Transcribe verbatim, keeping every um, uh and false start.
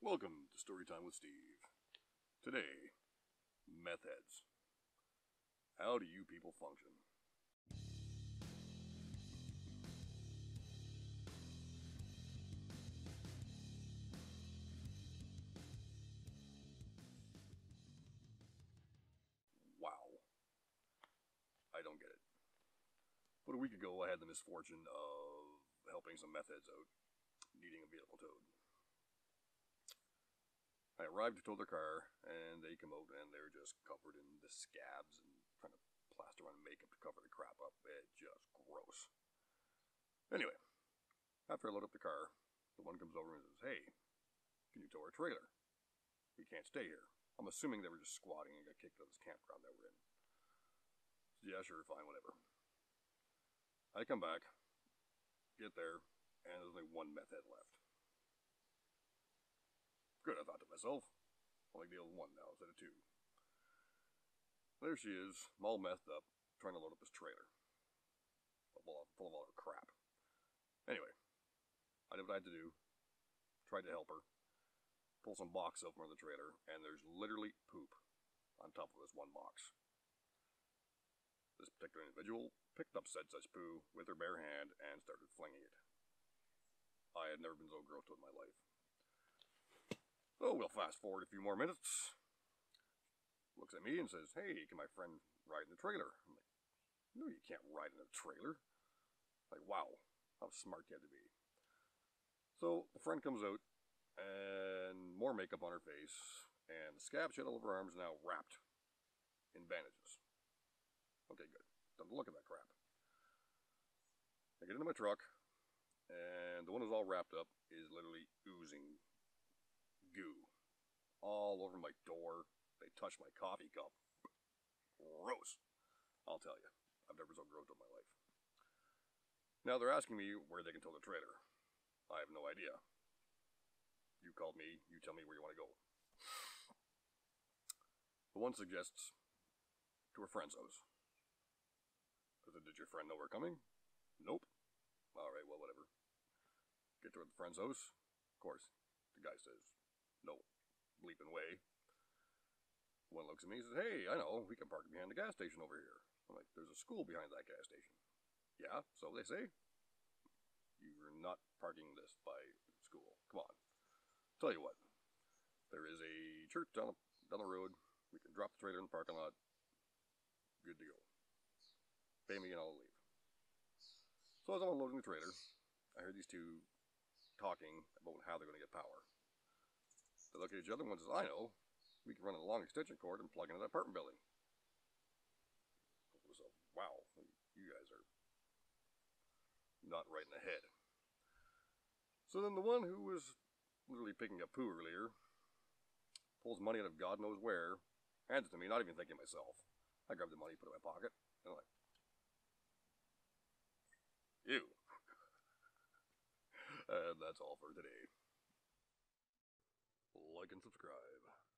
Welcome to Storytime with Steve. Today, meth heads. How do you people function? Wow. I don't get it. But a week ago, I had the misfortune of helping some meth heads out, needing a vehicle towed. I arrived to tow their car, and they come out, and they're just covered in the scabs and trying to plaster on makeup to cover the crap up. It's just gross. Anyway, after I load up the car, the one comes over and says, "Hey, can you tow our trailer? We can't stay here." I'm assuming they were just squatting and got kicked out of this campground that we're in. So, yeah, sure, fine, whatever. I come back, get there, and there's only one meth head left. Good, I thought to myself. I'll make deal with one now instead of two. There she is, all methed up, trying to load up this trailer. Full of, full of all her crap. Anyway, I did what I had to do. Tried to help her. Pull some box out from the trailer, and there's literally poop on top of this one box. This particular individual picked up said such poo with her bare hand and started flinging it. I had never been so grossed out in my life. So we'll fast forward a few more minutes. Looks at me and says, "Hey, can my friend ride in the trailer?" I'm like, "No, you can't ride in a trailer." Like, wow, how smart you had to be. So the friend comes out, and more makeup on her face, and the scab she had all over her arms now wrapped in bandages. Okay, good. Don't look at that crap. I get into my truck, and the one who's all wrapped up is literally oozing goo all over my door. They touched my coffee cup. Gross. I'll tell you, I've never been so grossed in my life. Now they're asking me where they can tow the trailer. I have no idea. You called me, you tell me where you want to go. The one suggests to her friend's house. I said, "Did your friend know we're coming?" "Nope." "Alright, well, whatever." Get to the friend's house. Of course, the guy says, "No bleeping way." One looks at me and says, "Hey, I know, we can park behind the gas station over here." I'm like, "There's a school behind that gas station." "Yeah, so they say." "You're not parking this by school. Come on. Tell you what, there is a church down the, down the road. We can drop the trailer in the parking lot. Good to go. Pay me and I'll leave." So as I'm unloading the trailer, I heard these two talking about how they're going to get power. They look at each other, and one says, "I know. We can run a long extension cord and plug into that apartment building." So, wow, you guys are not right in the head. So then the one who was literally picking up poo earlier pulls money out of God knows where, hands it to me, not even thinking myself. I grab the money, put it in my pocket, and I'm like, ew. And that's all for today. Like and subscribe.